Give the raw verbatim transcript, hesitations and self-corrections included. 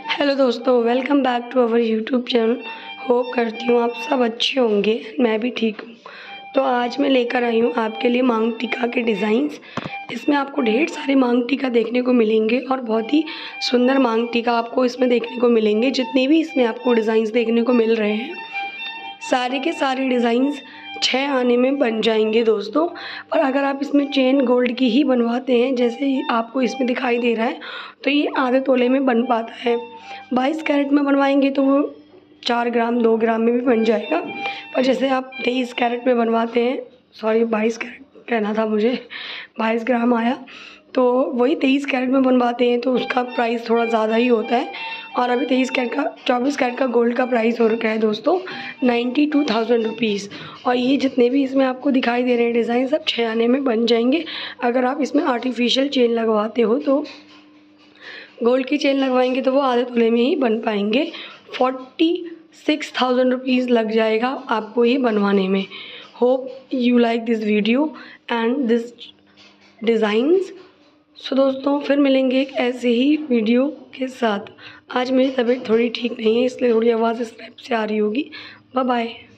Hello दोस्तों, welcome back to our YouTube channel. Hope करती हूँ आप सब अच्छे होंगे, मैं भी ठीक हूँ। तो आज मैं लेकर आई हूँ आपके लिए मांग टीका के डिज़ाइंस। इसमें आपको ढेर सारे मांग टीका देखने को मिलेंगे और बहुत ही सुंदर मांग टीका आपको इसमें देखने को मिलेंगे। जितने भी इसमें आपको डिज़ाइंस देखने को मिल रहे हैं, सारे के सारे डिज़ाइंस छः आने में बन जाएंगे दोस्तों। और अगर आप इसमें चेन गोल्ड की ही बनवाते हैं, जैसे आपको इसमें दिखाई दे रहा है, तो ये आधे तोले में बन पाता है। बाईस कैरेट में बनवाएंगे तो वो चार ग्राम दो ग्राम में भी बन जाएगा। पर जैसे आप तेईस कैरेट में बनवाते हैं, सॉरी बाईस कैरेट कहना था मुझे, बाईस ग्राम आया, तो वही तेईस कैरेट में बनवाते हैं तो उसका प्राइस थोड़ा ज़्यादा ही होता है। और अभी तेईस कैरेट का चौबीस कैरेट का गोल्ड का प्राइस हो रखा है दोस्तों नाइन्टी टू थाउजेंड रुपीज़। और ये जितने भी इसमें आपको दिखाई दे रहे हैं डिज़ाइन, सब छः आने में बन जाएंगे। अगर आप इसमें आर्टिफिशियल चेन लगवाते हो, तो गोल्ड की चेन लगवाएंगे तो वो आधे तोले में ही बन पाएंगे। फोर्टी सिक्स थाउजेंड रुपीज़ लग जाएगा आपको ये बनवाने में। Hope you like this video and this designs. So दोस्तों, फिर मिलेंगे एक ऐसे ही वीडियो के साथ। आज मेरी तबीयत थोड़ी ठीक नहीं है, इसलिए थोड़ी आवाज़ इस टाइप से आ रही होगी। Bye bye.